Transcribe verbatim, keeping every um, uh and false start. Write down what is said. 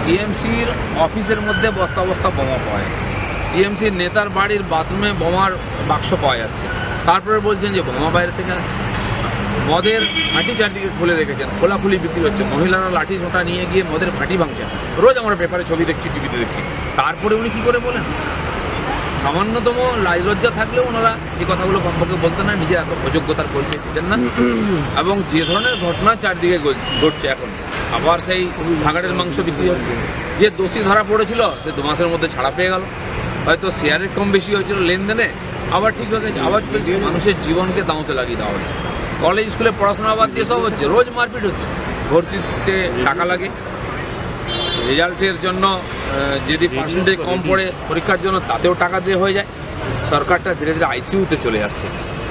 টিএমসির অফিসের মধ্যে বস্তা বস্তা বোমা পাওয়া যাচ্ছে, টিএমসির নেতার বাড়ির বাথরুমে বোমার বাক্স পাওয়া যাচ্ছে, তারপরে বলছেন যে বোমা বাইরে থেকে আসছে। মদের ভাঁটি চারদিকে খুলে রেখেছেন, খোলাখুলি বিক্রি হচ্ছে, মহিলারা লাঠি ছোটা নিয়ে গিয়ে মদের ভাঁটি ভাঙছেন, রোজ আমরা পেপারে ছবি দেখছি, টিভিতে দেখছি। তারপরে উনি কী করে বলেন? সামান্যতম লাজ লজ্জা থাকলেও ওনারা এই কথাগুলো কমপক্ষে বলতেন না, নিজের এত অযোগ্যতার পরিচয় দিতেন না। এবং যে ধরনের ঘটনা চারদিকে ঘটছে এখন, আবার সেই ভাগাড়ের মাংস বিক্রি হচ্ছে, যে দোষী ধরা পড়েছিল সে দু মাসের মধ্যে ছাড়া পেয়ে গেল, হয়তো শেয়ারের কম বেশি হয়েছিল লেনদেনে, আবার ঠিক হয়ে গেছে, আবার চলছে। মানুষের জীবনকে দাঁওতে লাগিয়ে দেওয়া হচ্ছে। কলেজ স্কুলে পড়াশোনা বাদ দিয়ে সব হচ্ছে, রোজ মারপিট হচ্ছে, ভর্তিতে টাকা লাগে, রেজাল্টের জন্য যদি পার্সেন্টেজ কম পড়ে পরীক্ষার জন্য তাতেও টাকা দিয়ে হয়ে যায়। সরকারটা ধীরে ধীরে আইসিইউতে চলে যাচ্ছে।